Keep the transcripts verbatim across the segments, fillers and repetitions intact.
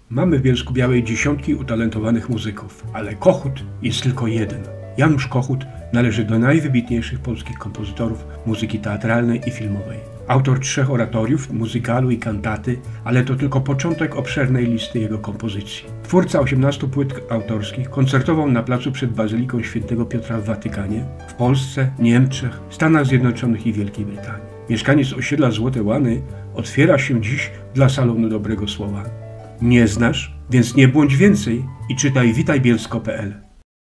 Mamy w Bielsku-Białej dziesiątki utalentowanych muzyków, ale Kochut jest tylko jeden. Janusz Kochut należy do najwybitniejszych polskich kompozytorów muzyki teatralnej i filmowej. Autor trzech oratoriów, muzykalu i kantaty, ale to tylko początek obszernej listy jego kompozycji. Twórca osiemnastu płyt autorskich, koncertował na placu przed Bazyliką Świętego Piotra w Watykanie, w Polsce, Niemczech, Stanach Zjednoczonych i Wielkiej Brytanii. Mieszkaniec osiedla Złote Łany otwiera się dziś dla salonu dobrego słowa. Nie znasz? Więc nie błądź więcej i czytaj witaj bielsko kropka p l.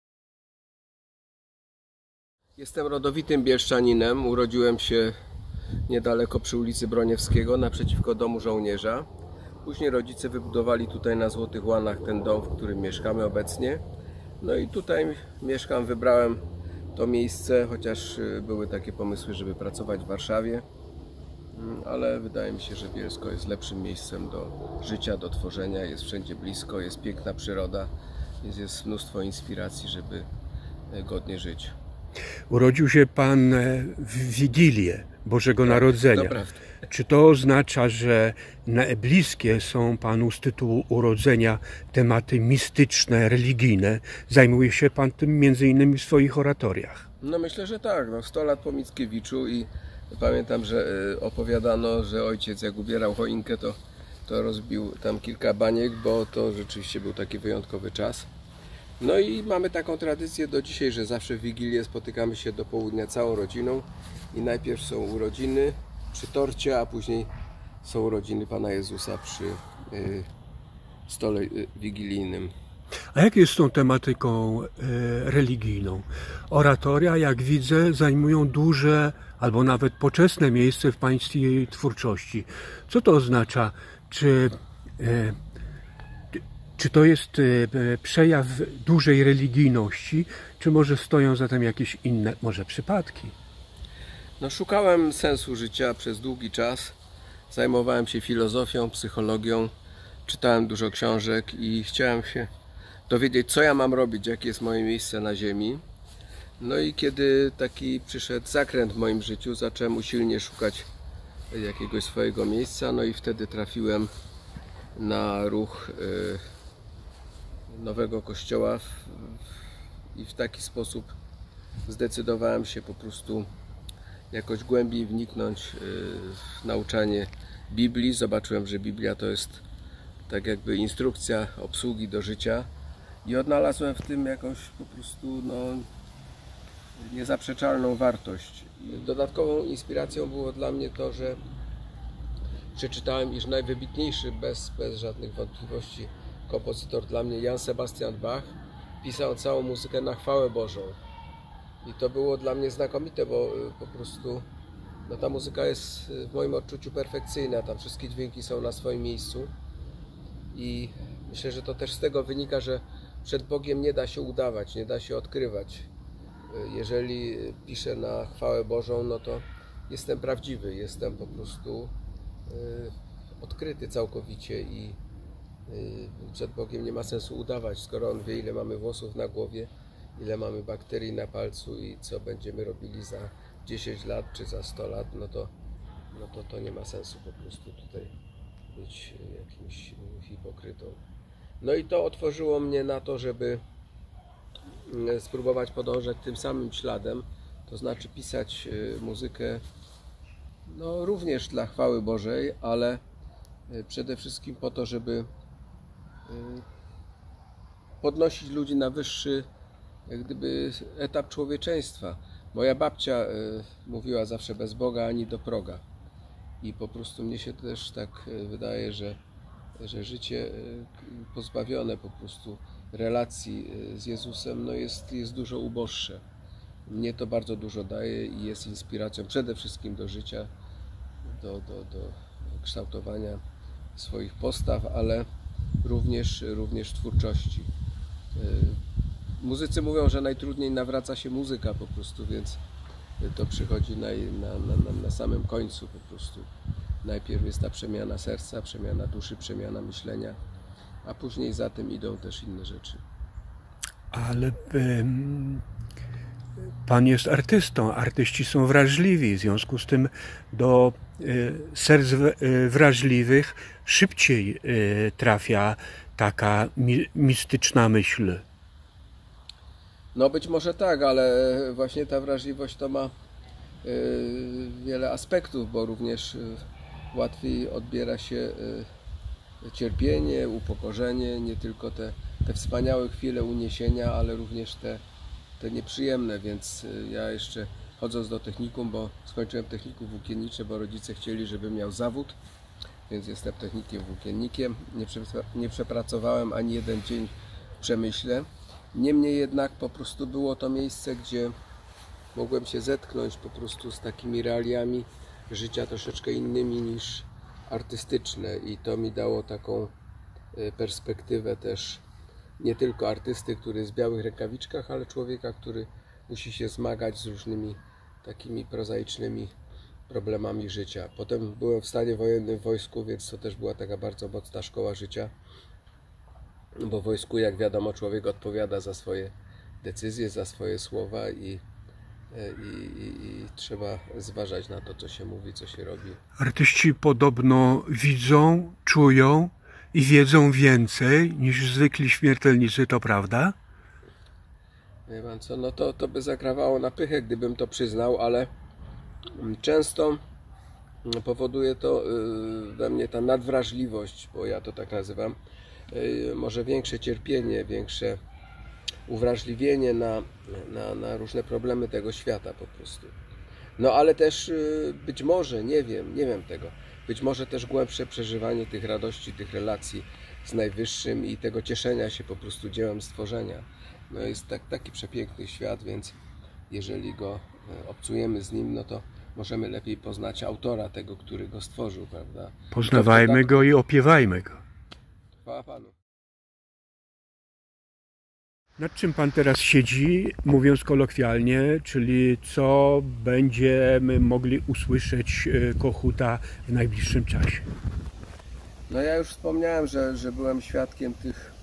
Jestem rodowitym bielszczaninem. Urodziłem się niedaleko przy ulicy Broniewskiego, naprzeciwko domu żołnierza. Później rodzice wybudowali tutaj na Złotych Łanach ten dom, w którym mieszkamy obecnie. No i tutaj mieszkam, wybrałem to miejsce, chociaż były takie pomysły, żeby pracować w Warszawie. Ale wydaje mi się, że Bielsko jest lepszym miejscem do życia, do tworzenia. Jest wszędzie blisko, jest piękna przyroda, jest, jest mnóstwo inspiracji, żeby godnie żyć. Urodził się Pan w Wigilię Bożego Tak, Narodzenia. to prawda. Czy to oznacza, że bliskie są Panu z tytułu urodzenia tematy mistyczne, religijne? Zajmuje się Pan tym między innymi w swoich oratoriach. No myślę, że tak. No, sto lat po Mickiewiczu i pamiętam, że opowiadano, że ojciec jak ubierał choinkę, to, to rozbił tam kilka baniek, bo to rzeczywiście był taki wyjątkowy czas. No i mamy taką tradycję do dzisiaj, że zawsze w Wigilię spotykamy się do południa całą rodziną i najpierw są urodziny przy torcie, a później są urodziny Pana Jezusa przy y, stole y, wigilijnym. A jak jest z tą tematyką y, religijną? Oratoria, jak widzę, zajmują duże albo nawet poczesne miejsce w Pańskiej twórczości. Co to oznacza? Czy, y, czy to jest y, przejaw dużej religijności, czy może stoją za tym jakieś inne, może przypadki? No, szukałem sensu życia przez długi czas. Zajmowałem się filozofią, psychologią, czytałem dużo książek i chciałem się dowiedzieć, co ja mam robić, jakie jest moje miejsce na ziemi. No i kiedy taki przyszedł zakręt w moim życiu, zacząłem usilnie szukać jakiegoś swojego miejsca, no i wtedy trafiłem na ruch nowego kościoła i w taki sposób zdecydowałem się po prostu jakoś głębiej wniknąć w nauczanie Biblii. Zobaczyłem, że Biblia to jest tak jakby instrukcja obsługi do życia i odnalazłem w tym jakąś po prostu no, niezaprzeczalną wartość. Dodatkową inspiracją było dla mnie to, że przeczytałem, iż najwybitniejszy, bez, bez żadnych wątpliwości, kompozytor dla mnie, Jan Sebastian Bach, pisał całą muzykę na chwałę Bożą. I to było dla mnie znakomite, bo po prostu no, ta muzyka jest w moim odczuciu perfekcyjna, tam wszystkie dźwięki są na swoim miejscu i myślę, że to też z tego wynika, że przed Bogiem nie da się udawać, nie da się odkrywać. Jeżeli piszę na chwałę Bożą, no to jestem prawdziwy, jestem po prostu odkryty całkowicie i przed Bogiem nie ma sensu udawać, skoro On wie, ile mamy włosów na głowie, ile mamy bakterii na palcu i co będziemy robili za dziesięć lat czy za sto lat, no to, no to to nie ma sensu po prostu tutaj być jakimś hipokrytą. No i to otworzyło mnie na to, żeby spróbować podążać tym samym śladem, to znaczy pisać muzykę no, również dla chwały Bożej, ale przede wszystkim po to, żeby podnosić ludzi na wyższy jak gdyby etap człowieczeństwa. Moja babcia y, mówiła zawsze bez Boga ani do proga. I po prostu mnie się też tak wydaje, że, że życie y, pozbawione po prostu relacji y, z Jezusem no jest, jest dużo uboższe. Mnie to bardzo dużo daje i jest inspiracją przede wszystkim do życia, do, do, do kształtowania swoich postaw, ale również, również twórczości. Y, Muzycy mówią, że najtrudniej nawraca się muzyka po prostu, więc to przychodzi na, na, na, na samym końcu po prostu. Najpierw jest ta przemiana serca, przemiana duszy, przemiana myślenia, a później za tym idą też inne rzeczy. Ale um, Pan jest artystą, artyści są wrażliwi, w związku z tym do serc wrażliwych szybciej trafia taka mistyczna myśl. No być może tak, ale właśnie ta wrażliwość to ma wiele aspektów, bo również łatwiej odbiera się cierpienie, upokorzenie, nie tylko te, te wspaniałe chwile uniesienia, ale również te, te nieprzyjemne, więc ja jeszcze chodząc do technikum, bo skończyłem technikum włókiennicze, bo rodzice chcieli, żebym miał zawód, więc jestem technikiem włókiennikiem, nie, prze, nie przepracowałem ani jeden dzień w przemyśle, niemniej jednak po prostu było to miejsce, gdzie mogłem się zetknąć po prostu z takimi realiami życia troszeczkę innymi niż artystyczne i to mi dało taką perspektywę też nie tylko artysty, który jest w białych rękawiczkach, ale człowieka, który musi się zmagać z różnymi takimi prozaicznymi problemami życia. Potem byłem w stanie wojennym w wojsku, więc to też była taka bardzo mocna szkoła życia, bo w wojsku, jak wiadomo, człowiek odpowiada za swoje decyzje, za swoje słowa i I, i, i trzeba zważać na to, co się mówi, co się robi. Artyści podobno widzą, czują i wiedzą więcej niż zwykli śmiertelnicy, to prawda? Wie pan co, no to, to by zakrawało na pychę, gdybym to przyznał, ale często powoduje to we mnie ta nadwrażliwość, bo ja to tak nazywam, może większe cierpienie, większe uwrażliwienie na, na, na różne problemy tego świata po prostu. No ale też być może, nie wiem, nie wiem tego, być może też głębsze przeżywanie tych radości, tych relacji z Najwyższym i tego cieszenia się po prostu dziełem stworzenia. No jest tak, taki przepiękny świat, więc jeżeli go obcujemy z nim, no to możemy lepiej poznać autora tego, który go stworzył, prawda? Poznawajmy go i opiewajmy go. Chwała Panu. Nad czym Pan teraz siedzi, mówiąc kolokwialnie, czyli co będziemy mogli usłyszeć Kochuta w najbliższym czasie? No ja już wspomniałem, że, że byłem świadkiem tych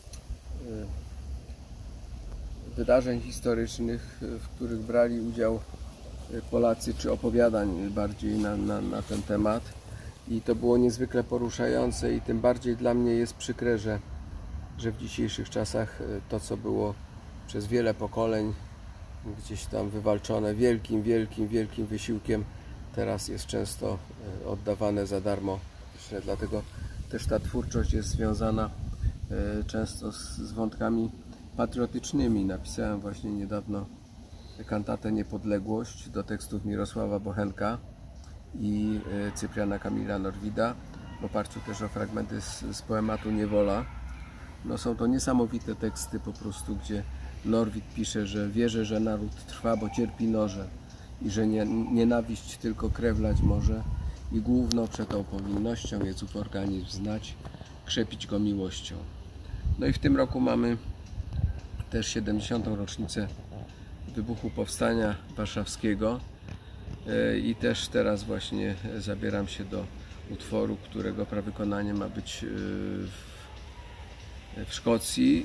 wydarzeń historycznych, w których brali udział Polacy, czy opowiadań bardziej na, na, na ten temat. I to było niezwykle poruszające i tym bardziej dla mnie jest przykre, że że w dzisiejszych czasach to, co było przez wiele pokoleń gdzieś tam wywalczone wielkim, wielkim, wielkim wysiłkiem, teraz jest często oddawane za darmo. Dlatego też ta twórczość jest związana często z wątkami patriotycznymi. Napisałem właśnie niedawno kantatę Niepodległość do tekstów Mirosława Bochenka i Cypriana Kamila Norwida, w oparciu też o fragmenty z, z poematu Niewola. No są to niesamowite teksty po prostu, gdzie Norwid pisze, że wierzę, że naród trwa, bo cierpi noże i że nie, nienawiść tylko krew lać może i główną przetą powinnością jest ów organizm znać, krzepić go miłością. No i w tym roku mamy też siedemdziesiątą rocznicę wybuchu Powstania Warszawskiego i też teraz właśnie zabieram się do utworu, którego prawykonanie ma być w w Szkocji,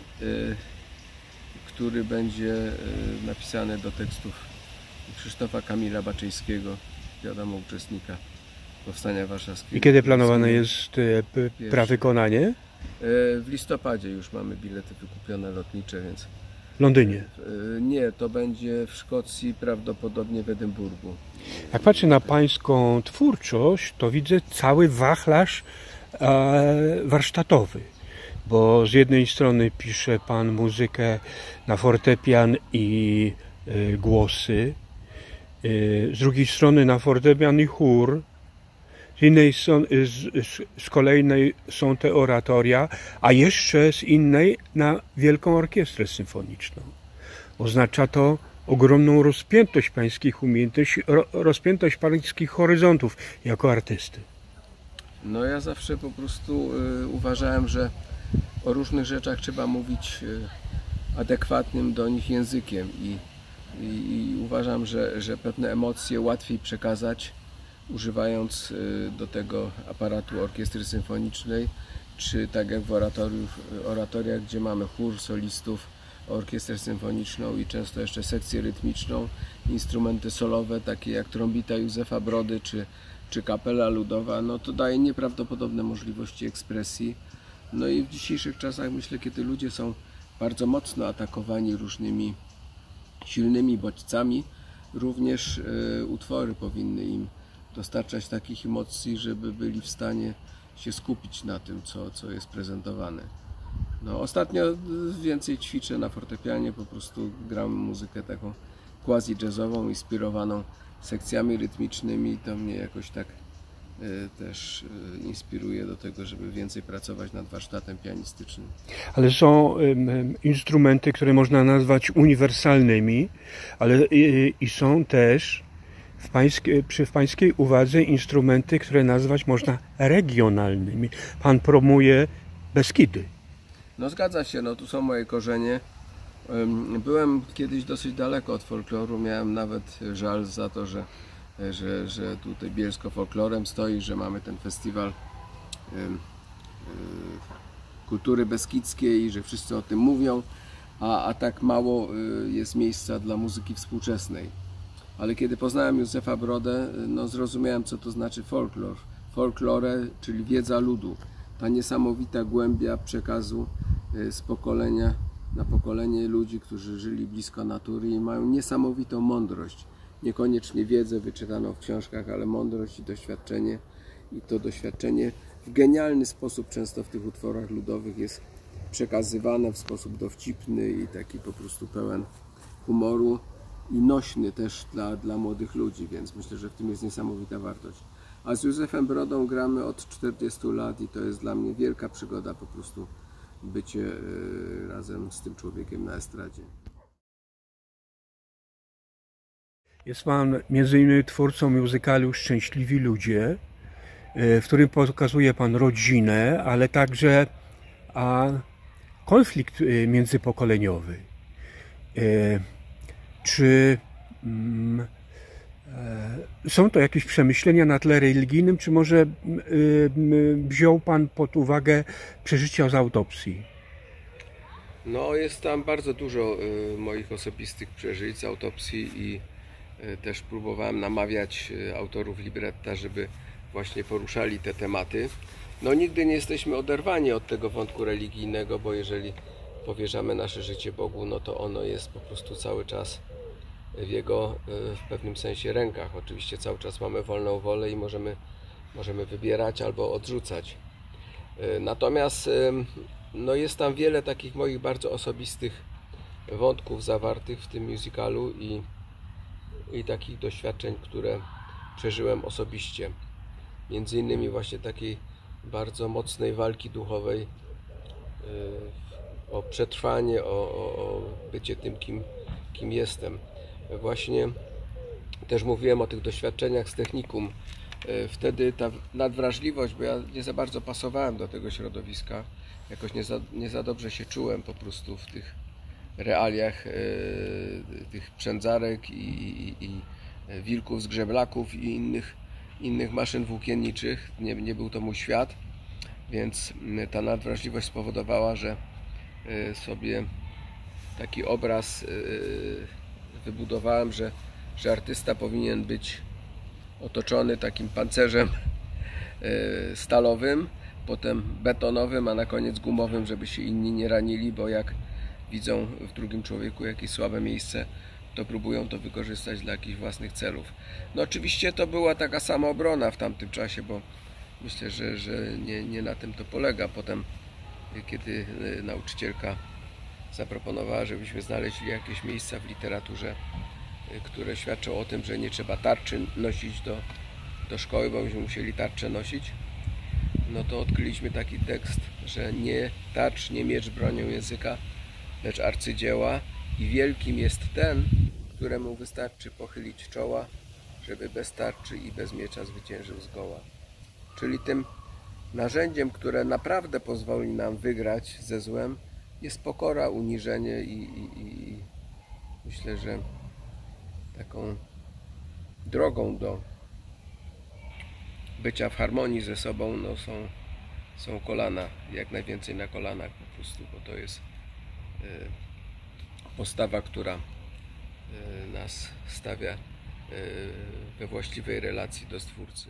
który będzie napisany do tekstów Krzysztofa Kamila Baczyńskiego, wiadomo, uczestnika Powstania Warszawskiego. I kiedy planowane jest prawykonanie? W listopadzie już mamy bilety wykupione lotnicze, więc... W Londynie? Nie, to będzie w Szkocji, prawdopodobnie w Edynburgu. Jak patrzę na pańską twórczość, to widzę cały wachlarz warsztatowy. Bo z jednej strony pisze Pan muzykę na fortepian i y, głosy, y, z drugiej strony na fortepian i chór, z innej strony, z, z kolejnej są te oratoria, a jeszcze z innej na Wielką Orkiestrę Symfoniczną. Oznacza to ogromną rozpiętość pańskich umiejętności, ro, rozpiętość pańskich horyzontów jako artysty. No ja zawsze po prostu y, uważałem, że o różnych rzeczach trzeba mówić adekwatnym do nich językiem i, i, i uważam, że, że pewne emocje łatwiej przekazać używając do tego aparatu orkiestry symfonicznej, czy tak jak w oratoriach, gdzie mamy chór solistów, orkiestrę symfoniczną i często jeszcze sekcję rytmiczną, instrumenty solowe takie jak trąbita Józefa Brody czy, czy kapela ludowa, no to daje nieprawdopodobne możliwości ekspresji. No i w dzisiejszych czasach, myślę, kiedy ludzie są bardzo mocno atakowani różnymi silnymi bodźcami, również y, utwory powinny im dostarczać takich emocji, żeby byli w stanie się skupić na tym, co, co jest prezentowane. No, ostatnio więcej ćwiczę na fortepianie, po prostu gram muzykę taką quasi-jazzową, inspirowaną sekcjami rytmicznymi. To mnie jakoś tak y, też y, inspiruje do tego, żeby więcej pracować nad warsztatem pianistycznym. Ale są y, instrumenty, które można nazwać uniwersalnymi, ale y, i są też w pańskiej, przy w pańskiej uwadze instrumenty, które nazwać można regionalnymi. Pan promuje Beskidy. No zgadza się, no tu są moje korzenie. Byłem kiedyś dosyć daleko od folkloru, miałem nawet żal za to, że, że, że tutaj Bielsko folklorem stoi, że mamy ten festiwal y, y, kultury beskidzkiej i że wszyscy o tym mówią, a, a tak mało y, jest miejsca dla muzyki współczesnej. Ale kiedy poznałem Józefa Brodę, no zrozumiałem, co to znaczy folklor. Folklore, czyli wiedza ludu. Ta niesamowita głębia przekazu z pokolenia na pokolenie ludzi, którzy żyli blisko natury i mają niesamowitą mądrość. Niekoniecznie wiedzę wyczytaną w książkach, ale mądrość i doświadczenie. I to doświadczenie w genialny sposób często w tych utworach ludowych jest przekazywane w sposób dowcipny i taki po prostu pełen humoru i nośny też dla, dla młodych ludzi, więc myślę, że w tym jest niesamowita wartość. A z Józefem Brodą gramy od czterdziestu lat i to jest dla mnie wielka przygoda po prostu bycie yy, razem z tym człowiekiem na estradzie. Jest Pan między innymi twórcą muzykalu Szczęśliwi Ludzie, w którym pokazuje Pan rodzinę, ale także a, konflikt międzypokoleniowy. Czy mm, są to jakieś przemyślenia na tle religijnym, czy może y, y, wziął Pan pod uwagę przeżycia z autopsji? No, jest tam bardzo dużo y, moich osobistych przeżyć z autopsji i y, też próbowałem namawiać y, autorów libretta, żeby właśnie poruszali te tematy. No, nigdy nie jesteśmy oderwani od tego wątku religijnego, bo jeżeli powierzamy nasze życie Bogu, no to ono jest po prostu cały czas w Jego w pewnym sensie rękach. Oczywiście cały czas mamy wolną wolę i możemy, możemy wybierać albo odrzucać. Natomiast no jest tam wiele takich moich bardzo osobistych wątków zawartych w tym musicalu i, i takich doświadczeń, które przeżyłem osobiście. Między innymi właśnie takiej bardzo mocnej walki duchowej o przetrwanie, o, o, o bycie tym, kim, kim jestem. Właśnie też mówiłem o tych doświadczeniach z technikum. Wtedy ta nadwrażliwość, bo ja nie za bardzo pasowałem do tego środowiska, jakoś nie za, nie za dobrze się czułem po prostu w tych realiach yy, tych przędzarek i, i, i wilków z grzeblaków i innych, innych maszyn włókienniczych. Nie, nie był to mój świat, więc ta nadwrażliwość spowodowała, że yy, sobie taki obraz yy, wybudowałem, że, że artysta powinien być otoczony takim pancerzem yy, stalowym, potem betonowym, a na koniec gumowym, żeby się inni nie ranili, bo jak widzą w drugim człowieku jakieś słabe miejsce, to próbują to wykorzystać dla jakichś własnych celów. No oczywiście to była taka samoobrona w tamtym czasie, bo myślę, że, że nie, nie na tym to polega. Potem, kiedy nauczycielka zaproponowała, żebyśmy znaleźli jakieś miejsca w literaturze, które świadczą o tym, że nie trzeba tarczy nosić do, do szkoły, bo myśmy musieli tarczę nosić, no to odkryliśmy taki tekst, że nie tarcz, nie miecz bronią języka, lecz arcydzieła i wielkim jest ten, któremu wystarczy pochylić czoła, żeby bez tarczy i bez miecza zwyciężył zgoła. Czyli tym narzędziem, które naprawdę pozwoli nam wygrać ze złem, jest pokora, uniżenie i, i, i myślę, że taką drogą do bycia w harmonii ze sobą no są, są kolana, jak najwięcej na kolanach po prostu, bo to jest postawa, która nas stawia we właściwej relacji do Stwórcy.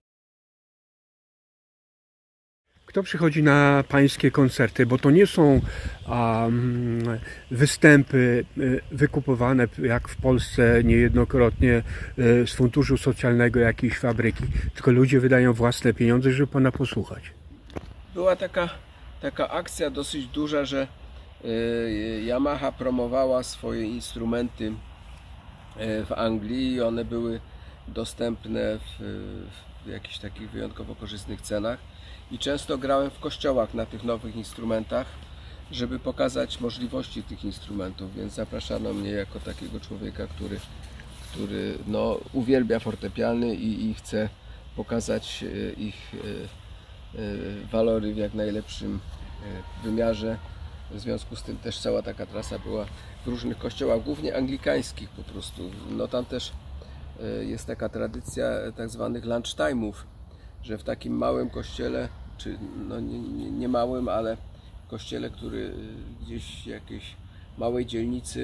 Kto przychodzi na pańskie koncerty? Bo to nie są um, występy wykupowane jak w Polsce niejednokrotnie z funduszu socjalnego jakiejś fabryki, tylko ludzie wydają własne pieniądze, żeby pana posłuchać. Była taka, taka akcja dosyć duża, że y, Yamaha promowała swoje instrumenty w Anglii i one były dostępne w, w jakichś takich wyjątkowo korzystnych cenach. I często grałem w kościołach na tych nowych instrumentach, żeby pokazać możliwości tych instrumentów, więc zapraszano mnie jako takiego człowieka, który, który no, uwielbia fortepiany i, i chce pokazać ich walory w jak najlepszym wymiarze. W związku z tym też cała taka trasa była w różnych kościołach, głównie anglikańskich po prostu. No tam też jest taka tradycja tak zwanych lunchtime'ów, że w takim małym kościele, czy no nie, nie, nie małym, ale kościele, który gdzieś w jakiejś małej dzielnicy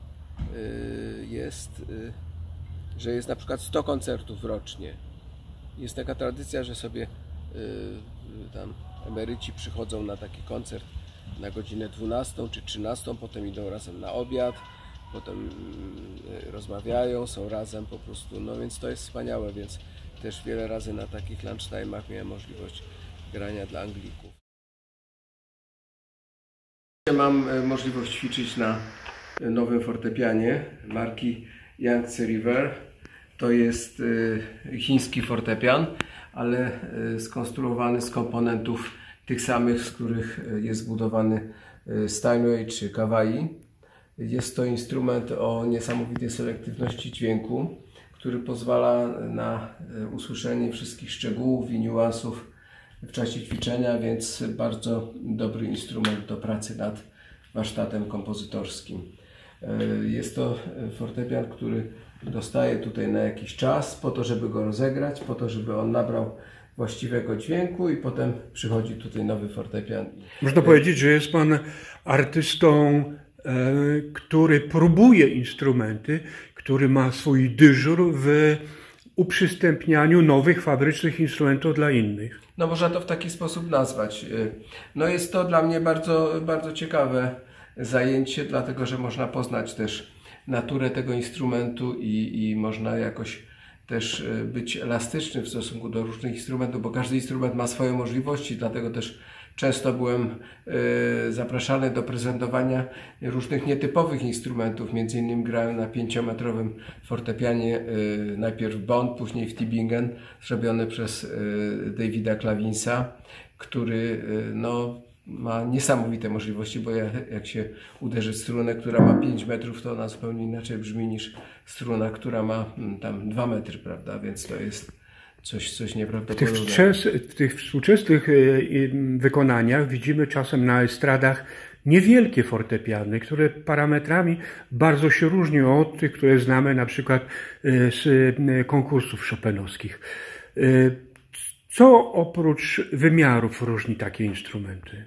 jest, że jest na przykład sto koncertów rocznie. Jest taka tradycja, że sobie tam emeryci przychodzą na taki koncert na godzinę dwunastą czy trzynastą, potem idą razem na obiad, potem rozmawiają, są razem po prostu, no więc to jest wspaniałe, więc też wiele razy na takich lunchtime'ach miałem możliwość grania dla Anglików. Mam możliwość ćwiczyć na nowym fortepianie marki Yangtze River. To jest chiński fortepian, ale skonstruowany z komponentów tych samych, z których jest zbudowany Steinway czy Kawai. Jest to instrument o niesamowitej selektywności dźwięku, który pozwala na usłyszenie wszystkich szczegółów i niuansów w czasie ćwiczenia, więc bardzo dobry instrument do pracy nad warsztatem kompozytorskim. Jest to fortepian, który dostaję tutaj na jakiś czas po to, żeby go rozegrać, po to, żeby on nabrał właściwego dźwięku i potem przychodzi tutaj nowy fortepian. Można powiedzieć, że jest pan artystą, który próbuje instrumenty, który ma swój dyżur w uprzystępnianiu nowych fabrycznych instrumentów dla innych. No można to w taki sposób nazwać. No jest to dla mnie bardzo, bardzo ciekawe zajęcie, dlatego że można poznać też naturę tego instrumentu i, i można jakoś też być elastyczny w stosunku do różnych instrumentów, bo każdy instrument ma swoje możliwości, dlatego też często byłem y, zapraszany do prezentowania różnych nietypowych instrumentów. Między innymi grałem na pięciometrowym fortepianie, y, najpierw Bonn, później w Tübingen, zrobiony przez y, Davida Clavinsa, który y, no, ma niesamowite możliwości, bo jak się uderzy w strunę, która ma pięć metrów, to ona zupełnie inaczej brzmi niż struna, która ma tam dwa metry, prawda? Więc to jest coś, coś nieprawdopodobnego. W tych, w tych współczesnych wykonaniach widzimy czasem na estradach niewielkie fortepiany, które parametrami bardzo się różnią od tych, które znamy na przykład z konkursów chopinowskich. Co oprócz wymiarów różni takie instrumenty?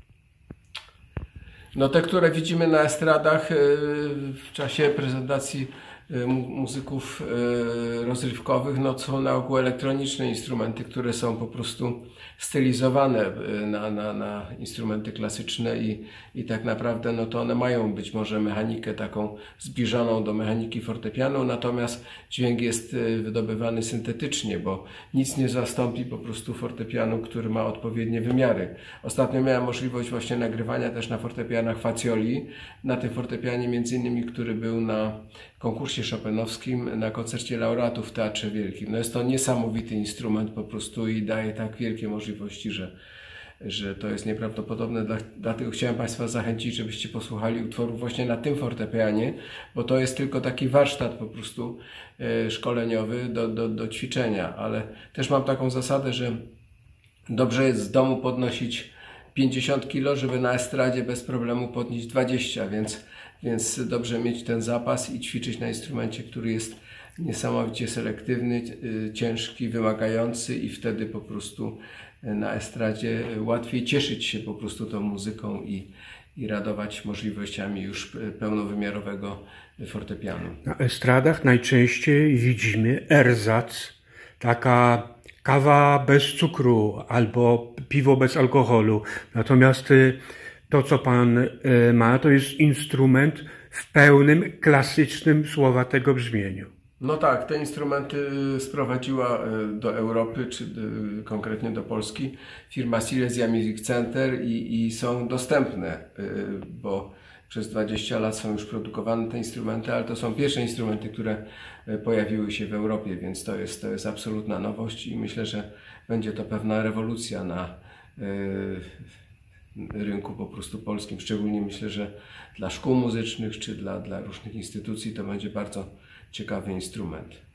No te, które widzimy na estradach w czasie prezentacji muzyków rozrywkowych, no są na ogół elektroniczne instrumenty, które są po prostu stylizowane na, na, na instrumenty klasyczne i, i tak naprawdę no to one mają być może mechanikę taką zbliżoną do mechaniki fortepianu, natomiast dźwięk jest wydobywany syntetycznie, bo nic nie zastąpi po prostu fortepianu, który ma odpowiednie wymiary. Ostatnio miałem możliwość właśnie nagrywania też na fortepianach Fazioli, na tym fortepianie między innymi, który był na konkursie chopinowskim, na koncercie laureatów w Teatrze Wielkim. No jest to niesamowity instrument po prostu i daje tak wielkie możliwości, że, że to jest nieprawdopodobne. Dlatego chciałem Państwa zachęcić, żebyście posłuchali utworów właśnie na tym fortepianie, bo to jest tylko taki warsztat po prostu szkoleniowy do, do, do ćwiczenia, ale też mam taką zasadę, że dobrze jest z domu podnosić pięćdziesiąt kilo, żeby na estradzie bez problemu podnieść dwadzieścia, więc Więc dobrze mieć ten zapas i ćwiczyć na instrumencie, który jest niesamowicie selektywny, ciężki, wymagający i wtedy po prostu na estradzie, łatwiej cieszyć się po prostu tą muzyką i, i radować możliwościami już pełnowymiarowego fortepianu. Na estradach najczęściej widzimy ersatz, taka kawa bez cukru albo piwo bez alkoholu. Natomiast to, co pan ma, to jest instrument w pełnym, klasycznym słowa tego brzmieniu. No tak, te instrumenty sprowadziła do Europy, czy konkretnie do Polski, firma Silesia Music Center i, i są dostępne, bo przez dwadzieścia lat są już produkowane te instrumenty, ale to są pierwsze instrumenty, które pojawiły się w Europie, więc to jest, to jest absolutna nowość i myślę, że będzie to pewna rewolucja na rynku po prostu polskim. Szczególnie myślę, że dla szkół muzycznych czy dla, dla różnych instytucji to będzie bardzo ciekawy instrument.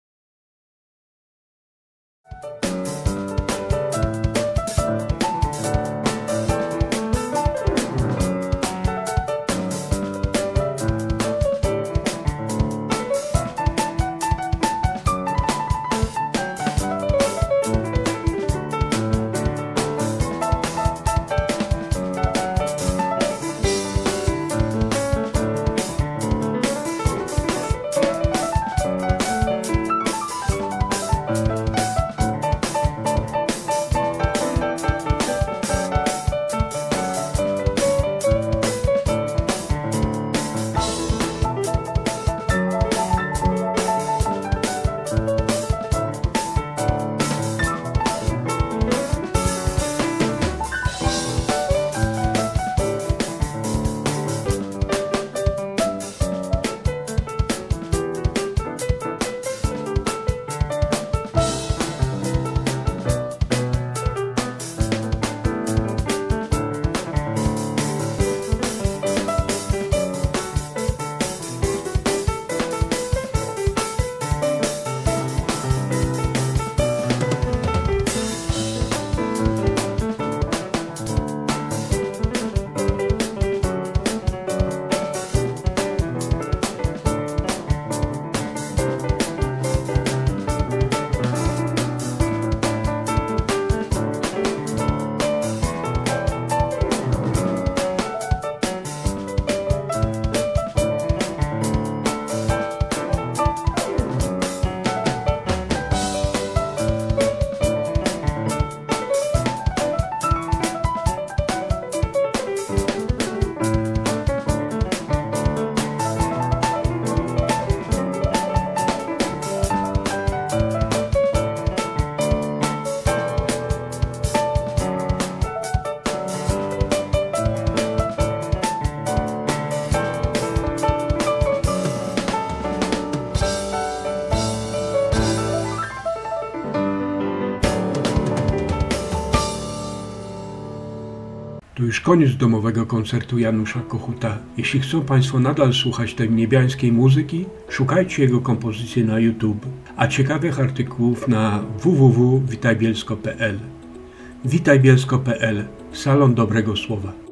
To już koniec domowego koncertu Janusza Kochuta. Jeśli chcą Państwo nadal słuchać tej niebiańskiej muzyki, szukajcie jego kompozycji na YouTube, a ciekawych artykułów na w w w kropka witaj bielsko kropka p l. witaj bielsko kropka p l. Salon Dobrego Słowa.